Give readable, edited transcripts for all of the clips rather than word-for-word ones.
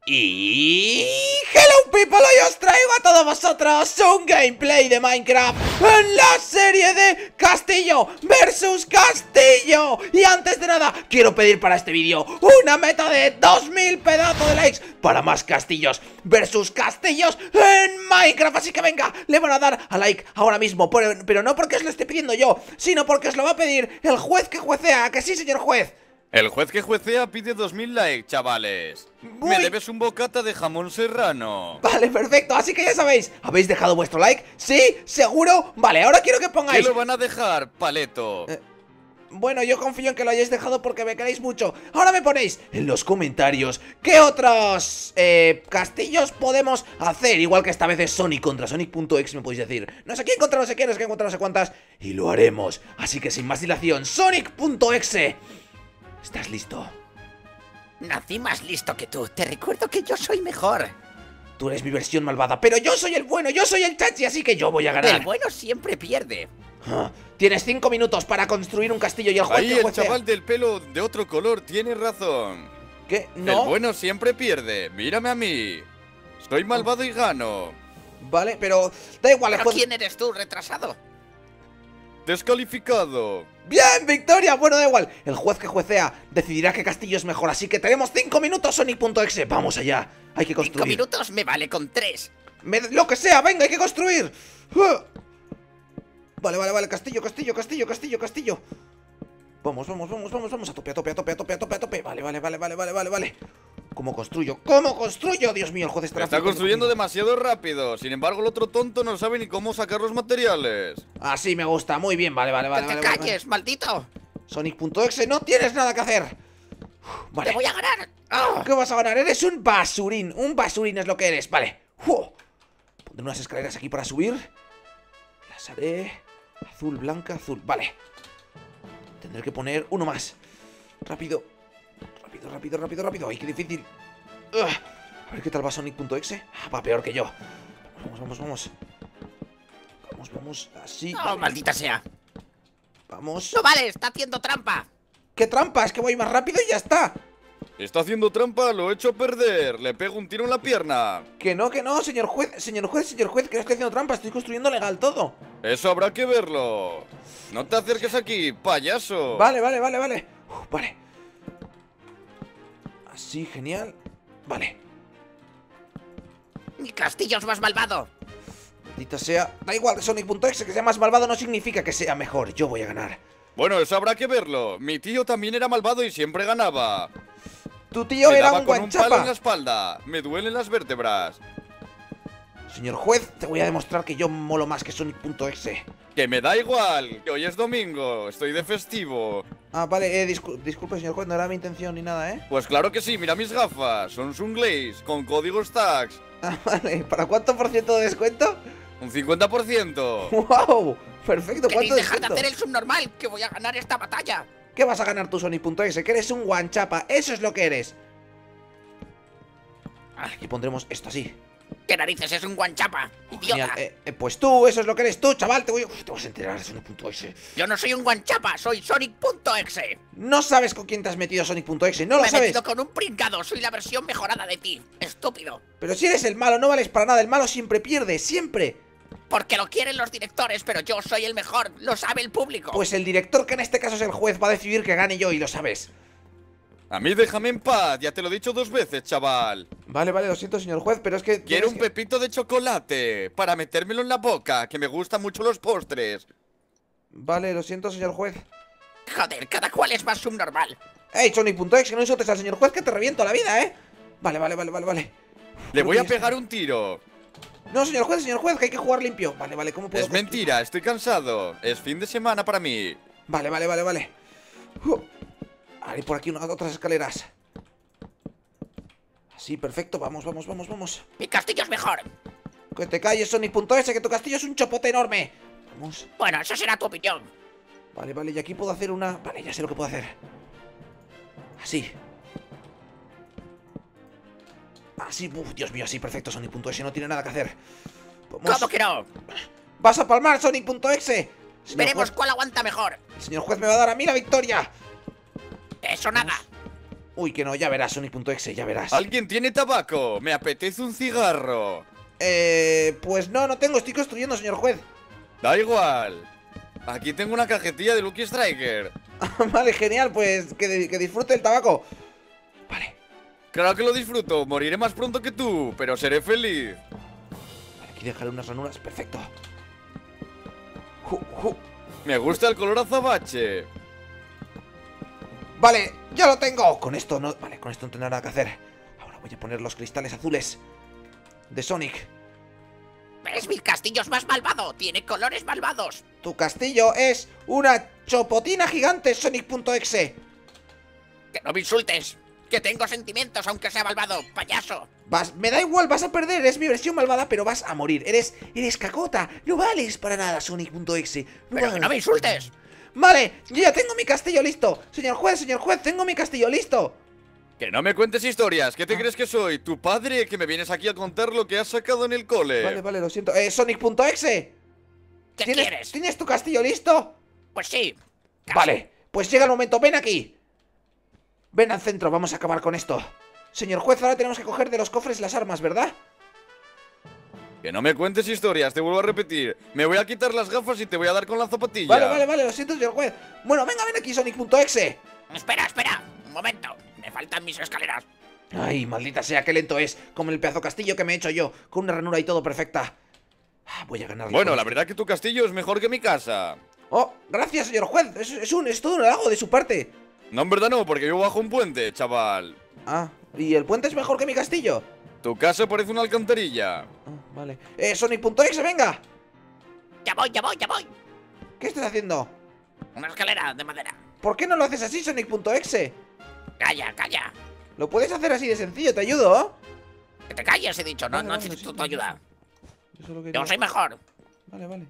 Y... ¡Hello people! Hoy os traigo a todos vosotros un gameplay de Minecraft en la serie de Castillo versus Castillo. Y antes de nada, quiero pedir para este vídeo una meta de 2000 pedazos de likes para más castillos versus castillos en Minecraft. Así que venga, le van a dar a like ahora mismo, pero no porque os lo esté pidiendo yo, sino porque os lo va a pedir el juez que juecea. ¿A que sí, señor juez? El juez que juecea pide 2000 likes, chavales. Me debes un bocata de jamón serrano. Vale, perfecto, así que ya sabéis. ¿Habéis dejado vuestro like? ¿Sí? ¿Seguro? Vale, ahora quiero que pongáis... ¿Qué lo van a dejar, paleto? Bueno, yo confío en que lo hayáis dejado porque me queréis mucho. Ahora me ponéis en los comentarios qué otros castillos podemos hacer. Igual que esta vez es Sonic contra Sonic.exe, me podéis decir. No sé quién contra no sé quién, no sé quién contra no sé cuántas. Y lo haremos. Así que sin más dilación, Sonic.exe, ¿estás listo? Nací más listo que tú. Te recuerdo que yo soy mejor. Tú eres mi versión malvada, pero yo soy el bueno, yo soy el chachi, así que yo voy a ganar. El bueno siempre pierde. Tienes 5 minutos para construir un castillo y el juez Ahí que el chaval del pelo de otro color tiene razón. ¿Qué? ¿No? El bueno siempre pierde. Mírame a mí. Soy malvado y gano. Vale, pero da igual. ¿Pero quién eres tú, retrasado? Descalificado. ¡Bien, victoria! Bueno, da igual. El juez que juecea decidirá qué castillo es mejor. Así que tenemos 5 minutos, Sonic.exe. Vamos allá. Hay que construir. 5 minutos me vale con 3. Lo que sea, venga, hay que construir. Vale. Castillo. Vamos. A tope. Vale. ¿Cómo construyo? Dios mío, el juez Está construyendo demasiado rápido. Sin embargo, el otro tonto no sabe ni cómo sacar los materiales. Así me gusta, muy bien, vale. ¡Que te calles, maldito! Sonic.exe, no tienes nada que hacer. Vale. ¡Te voy a ganar! ¿Qué vas a ganar? Eres un basurín es lo que eres, vale. Pondré unas escaleras aquí para subir. Las haré azul, blanca, azul, vale. Tendré que poner uno más. Rápido. Ay, qué difícil. A ver qué tal va Sonic.exe. Va peor que yo. Vamos. Vamos, así. ¡No, vale. maldita sea! Vamos. ¡No vale! ¡Está haciendo trampa! ¿Qué trampa? Es que voy más rápido y ya está. Está haciendo trampa, lo he hecho perder. Le pego un tiro en la pierna. Que no, señor juez, que no estoy haciendo trampa, estoy construyendo legal todo. Eso habrá que verlo. No te acerques aquí, payaso. Vale. Vale. Así, genial. Vale. ¡Mi castillo es más malvado! Maldita sea. Da igual, Sonic.exe, que sea más malvado no significa que sea mejor. Yo voy a ganar. Bueno, eso habrá que verlo. Mi tío también era malvado y siempre ganaba. Tu tío Me era daba un con un palo en la guanchapa. espalda. Me duelen las vértebras. Señor juez, te voy a demostrar que yo molo más que Sonic.exe. Que me da igual, que hoy es domingo, estoy de festivo. Vale, disculpe, señor juez, no era mi intención ni nada, ¿eh? Pues claro que sí, mira mis gafas, son Sunglaze, con código Stacks. Vale, ¿para cuánto por ciento de descuento? Un 50%. ¡Wow! Perfecto, ¿Queréis ¿cuánto dejar de descuento? hacer el subnormal? ¡Que voy a ganar esta batalla! ¿Qué vas a ganar tú, Sonic.exe? Que eres un guanchapa, eso es lo que eres. Aquí pondremos esto así. ¿Qué narices es un guanchapa? ¡Idiota! Genial. Pues tú, eso es lo que eres tú, chaval. Te vas a enterar de Sonic.exe. Yo no soy un guanchapa, soy Sonic.exe. No sabes con quién te has metido, Sonic.exe, no lo Me he sabes. metido con un pringado, soy la versión mejorada de ti, estúpido. Pero si eres el malo, no vales para nada. El malo siempre pierde, siempre. Porque lo quieren los directores, pero yo soy el mejor, lo sabe el público. Pues el director, que en este caso es el juez, va a decidir que gane yo y lo sabes. A mí déjame en paz, ya te lo he dicho 2 veces, chaval. Vale, lo siento, señor juez, pero es que... Quiero un pepito de chocolate para metérmelo en la boca, que me gustan mucho los postres. Vale, lo siento, señor juez. Joder, cada cual es más subnormal. ¡Ey, Sonic.exe, que no insultes al señor juez, que te reviento la vida, ¿eh? Vale. Le voy a pegar un tiro. No, señor juez, que hay que jugar limpio. Vale, ¿cómo puedo...? Es mentira, estoy cansado. Es fin de semana para mí. Vale. Haré por aquí otras escaleras. Así, perfecto, vamos. Mi castillo es mejor. Que te calles, Sonic.exe, que tu castillo es un chopote enorme. Vamos. Bueno, esa será tu opinión. Vale, y aquí puedo hacer una... Vale, ya sé lo que puedo hacer. Así. Dios mío, así, perfecto, Sonic.exe, no tiene nada que hacer. Vamos. ¿Cómo que no? ¡Vas a palmar, Sonic.exe! Veremos cuál aguanta mejor. El señor juez me va a dar a mí la victoria. Eso nada. Uy, que no, ya verás, Sonic.exe, ya verás. ¿Alguien tiene tabaco? Me apetece un cigarro. Pues no tengo, estoy construyendo, señor juez. Da igual. Aquí tengo una cajetilla de Lucky Striker. Vale, genial, pues que disfrute el tabaco. Vale. Claro que lo disfruto, moriré más pronto que tú, pero seré feliz. Vale, aquí dejaré unas ranuras, perfecto. Me gusta el color azabache. Vale, ya lo tengo. Con esto no... Vale, con esto no tendré nada que hacer. Ahora voy a poner los cristales azules de Sonic. ¿Ves? Mi castillo es más malvado. Tiene colores malvados. Tu castillo es una chopotina gigante, Sonic.exe. Que no me insultes. Que tengo sentimientos, aunque sea malvado, payaso. Me da igual, vas a perder, es mi versión malvada, pero vas a morir. Eres cacota, no vales para nada, Sonic.exe. Pero que no me insultes. Vale, yo ya tengo mi castillo listo. Señor juez, tengo mi castillo listo. Que no me cuentes historias, ¿qué te crees que soy? ¿Tu padre que me vienes aquí a contar lo que has sacado en el cole? Vale, lo siento. Sonic.exe. ¿Qué quieres? ¿Tienes tu castillo listo? Pues sí. Casi. Vale, pues llega el momento, ven aquí. Ven al centro, vamos a acabar con esto. Señor juez, ahora tenemos que coger de los cofres las armas, ¿verdad? Que no me cuentes historias, te vuelvo a repetir. Me voy a quitar las gafas y te voy a dar con la zapatilla. Vale, lo siento, señor juez. Bueno, venga, ven aquí, Sonic.exe. Espera, un momento. Me faltan mis escaleras. Ay, maldita sea, qué lento es. Como el pedazo castillo que me he hecho yo, con una ranura y todo perfecta. Voy a ganar. Bueno, la verdad que tu castillo es mejor que mi casa. Oh, gracias, señor juez. Es todo un halago de su parte. No, en verdad no, porque yo bajo un puente, chaval. Ah, ¿y el puente es mejor que mi castillo? Tu casa parece una alcantarilla. Vale. Sonic.exe, venga. Ya voy. ¿Qué estás haciendo? Una escalera de madera. ¿Por qué no lo haces así, Sonic.exe? Calla. Lo puedes hacer así de sencillo, ¿te ayudo? Que te calles, he dicho. No Vale, necesito sí, tu ayuda. Eso es lo que Yo soy mejor. Vale.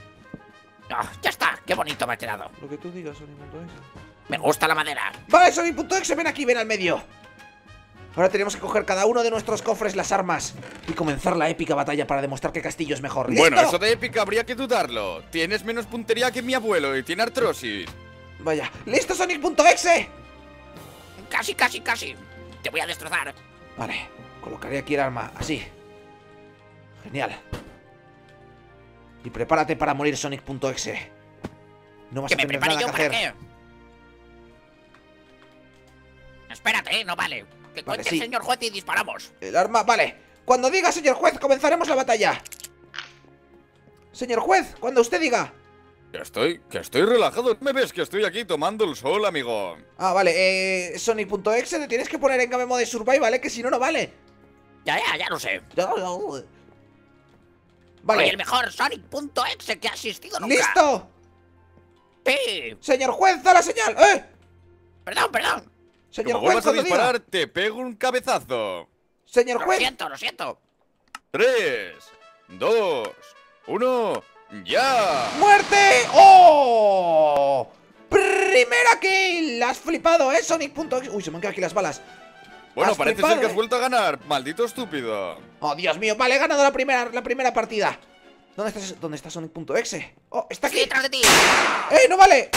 Ya está. Qué bonito me ha quedado. Lo que tú digas, Sonic.exe. Me gusta la madera. Vale, Sonic.exe, ven aquí, ven al medio. Ahora tenemos que coger cada uno de nuestros cofres las armas y comenzar la épica batalla para demostrar que castillo es mejor. ¿Listo? Bueno, eso de épica habría que dudarlo. Tienes menos puntería que mi abuelo y tiene artrosis. Vaya. ¿Listo, Sonic.exe? Casi. Te voy a destrozar. Vale, colocaré aquí el arma, así. Genial. Y prepárate para morir, Sonic.exe. No vas ¿Que a me tener prepare nada yo que para hacer. qué? Espérate, no vale. Que Vale, cuente sí. el señor juez y disparamos. El arma, vale. Cuando diga, señor juez, comenzaremos la batalla. Señor juez, cuando usted diga. Que estoy relajado. ¿Me ves que estoy aquí tomando el sol, amigo? Ah, vale, Sonic.exe, te tienes que poner en game mode survival, que si no, no vale. Ya lo sé. Vale. Soy el mejor Sonic.exe que ha existido nunca. ¿Listo? Sí. Señor juez, da la señal, Perdón. Señor Como juez, vuelvas a cuando disparar, diga. te pego un cabezazo. Señor juez. Lo siento. 3, 2, 1, ¡ya! ¡Muerte! ¡Oh! ¡Primera kill! ¡Has flipado, Sonic.exe! Uy, se me han quedado aquí las balas. Bueno, Has parece flipado, ser que has vuelto a ganar, maldito estúpido. Oh, Dios mío, vale, he ganado la primera partida. ¿Dónde está Sonic.exe? Oh, está Estoy aquí. detrás de ti. ¡No vale!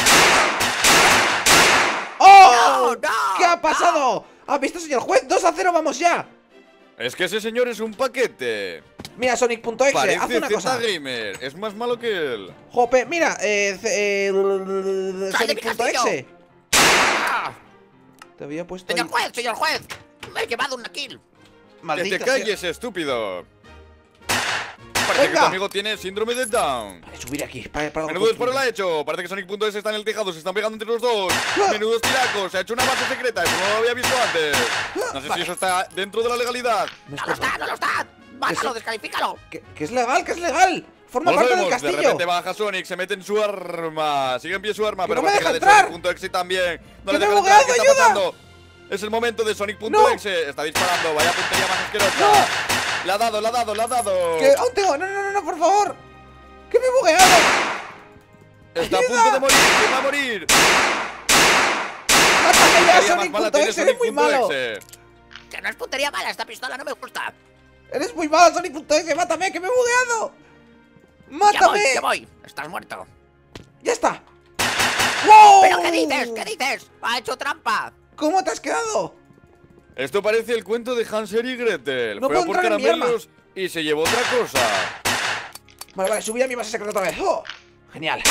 ¡Oh! No. ¿Qué ha pasado? ¿Ha visto, señor juez? 2-0, vamos ya. Es que ese señor es un paquete. Mira, Sonic.exe, haz Parece una cosa. Z-Gamer, es más malo que él. Jope, mira, ¡Sal de mi castillo! Sonic.exe. Ah, Te había puesto ahí. señor juez. Me he llevado una kill. Maldita Que te sea. calles, estúpido. Parece que Venga. tu amigo tiene síndrome de Down. Vale, subir aquí. Para Menudo disparo lo ha hecho. Parece que Sonic.exe está en el tejado. Se están pegando entre los dos. Ah. Menudos tiracos. Se ha hecho una base secreta. Eso no lo había visto antes. No sé Vale. si eso está dentro de la legalidad. No No lo está. Mátalo, descalifícalo. Que es legal, que es legal. Forma No lo parte del sabemos. De castillo. repente baja Sonic. Se mete en su arma. Sigue en pie su arma. Que Pero no me parece que deja la de entrar. Sonic.exe también. No Que le me he deja entrar. bugueado, ¿Qué está ayuda. pasando? Es el momento de Sonic.exe. Está disparando. Vaya puntería más asquerosa. No. La ha dado. Que aún tengo. No, por favor. Que me he bugueado. Está a ¡Ayuda! punto de morir. ¿Quién va a morir? Mátame ya, Puntería más mala tiene Sonic.exe. Eres muy malo. Sonic.exe. Que no es puntería mala. Esta pistola no me gusta. Eres muy malo, Sonic.exe. Mátame, que me he bugueado. Mátame. Ya voy. Estás muerto. Ya está. ¡Wow! ¿Pero qué dices? Ha hecho trampa. ¿Cómo te has quedado? Esto parece el cuento de Hansel y Gretel. No Fue a puedo por entrar en mi arma. caramelos y se llevó otra cosa. Vale, subí a mi base secreta otra vez. ¡Oh! Genial.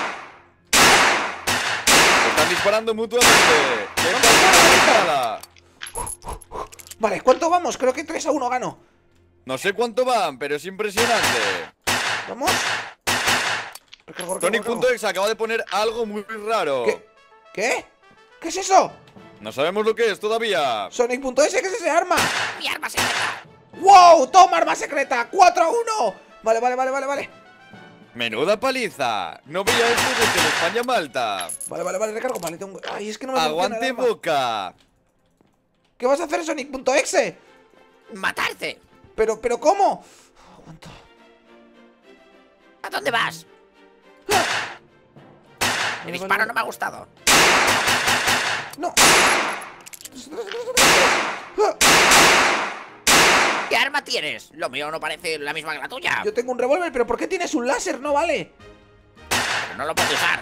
Están disparando mutuamente. ¡Qué calma! Vale, ¿cuánto vamos? Creo que 3-1 gano. No sé cuánto van, pero es impresionante. Vamos. Recargo. Sonic.exe acaba de poner algo muy raro. ¿Qué? ¿Qué es eso? No sabemos lo que es todavía. Sonic.exe, ¿qué es ese arma? ¡Mi arma secreta! ¡Wow! ¡Toma arma secreta! ¡4-1! Vale. Menuda paliza. No veía esto desde la España-Malta. Vale, recargo. Vale, tengo... Ay, es que no me funciona Aguante el arma. boca. ¿Qué vas a hacer, Sonic.exe? ¡Matarte! Pero ¿cómo? Aguanto. ¿A dónde vas? El disparo no me ha gustado. No. ¿Qué arma tienes? Lo mío no parece la misma que la tuya. Yo tengo un revólver, pero ¿por qué tienes un láser? No vale. Pero no lo puedo usar.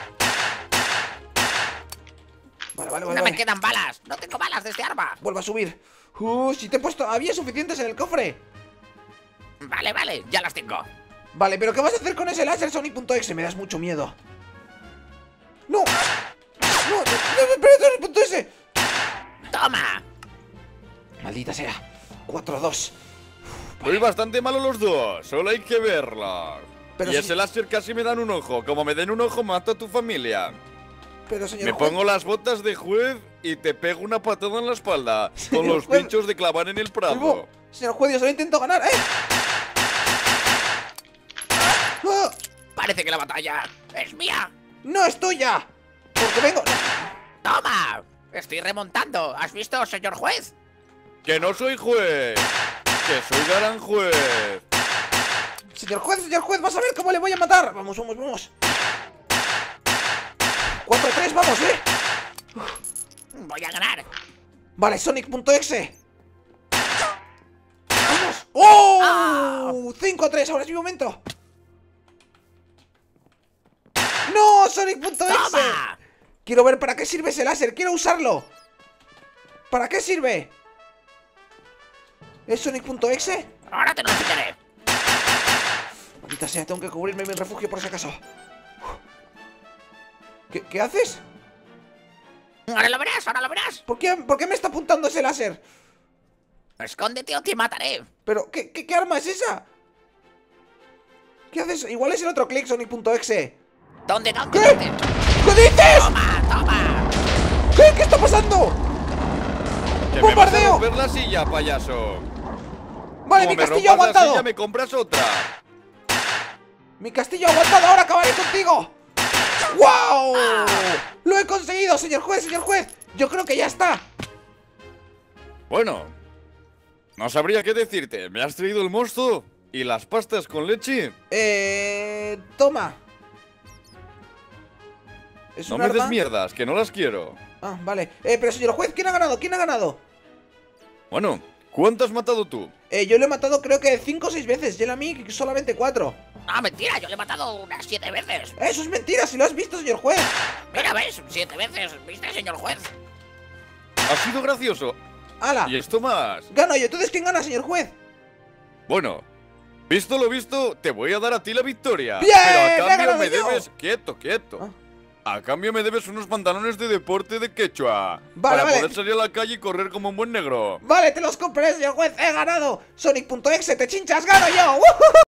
Vale. No me quedan balas. No tengo balas de este arma. Vuelvo a subir. Si te he puesto... Había suficientes en el cofre. Vale, ya las tengo. Vale, pero ¿qué vas a hacer con ese láser, Sonic.exe? Me das mucho miedo. ¡No! ¡Espera, Sonic.exe! ¡Toma! Maldita sea. 4-2. Soy bastante malo los dos. Solo hay que verlos. Pero y si- ese láser casi me dan un ojo. Como me den un ojo, mato a tu familia. Pero, señor Me juez, pongo las botas de juez y te pego una patada en la espalda. Con Señor los juez. pinchos de clavar en el prado. Vivo. Señor juez, yo solo intento ganar, ¡eh! ¡Ah! Parece que la batalla es mía. ¡No es tuya! Porque vengo... ¡Toma! Estoy remontando. ¿Has visto, señor juez? Que no soy juez. Que soy gran juez. Señor juez, vas a ver cómo le voy a matar. Vamos. 4-3, vamos, Voy a ganar. Vale, Sonic.exe. ¡Vamos! ¡Oh! 5-3, ahora es mi momento. ¡No! Sonic.exe. ¡Toma! Quiero ver para qué sirve ese láser, quiero usarlo. ¿Para qué sirve? ¿Es Sonic.exe? Ahora te lo enseñaré. Maldita sea, tengo que cubrirme mi refugio por si acaso. ¿Qué haces? Ahora lo verás. ¿Por qué me está apuntando ese láser? Escóndete o te mataré. ¿Pero qué arma es esa? ¿Qué haces? Igual es el otro click, Sonic.exe. ¿Dónde? ¿Qué? ¿Qué dices? ¡Toma! ¿Qué está pasando? Que me vas a ¡Bombardeo! romper la silla, payaso. Vale, Como mi me castillo ha rompas la aguantado. silla, me compras otra. Mi castillo ha aguantado, ahora acabaré contigo. ¡Wow! ¡Lo he conseguido, señor juez, Yo creo que ya está. Bueno, no sabría qué decirte. ¿Me has traído el mosto? ¿Y las pastas con leche? Toma. ¿Es No un me des arma? mierdas, que no las quiero. Ah, vale. Pero señor juez, ¿quién ha ganado? Bueno, ¿cuánto has matado tú? Yo lo he matado creo que 5 o 6 veces. Y él a mí solamente 4. No, mentira, yo le he matado unas 7 veces. Eso es mentira, si lo has visto, señor juez. Mira, ¿ves? 7 veces. ¿Viste, señor juez? Ha sido gracioso. ¡Hala! Y esto más. Gano yo. ¿Entonces quién gana, señor juez? Bueno, visto lo visto, te voy a dar a ti la victoria. ¡Bien! Pero ¡Le he a cambio ganado me yo! debes... Quieto. Ah. A cambio me debes unos pantalones de deporte de quechua. Vale, para vale. poder salir a la calle y correr como un buen negro. Vale, te los compré, señor juez. He ganado. Sonic.exe, te chinchas, gano yo. ¡Woohoo!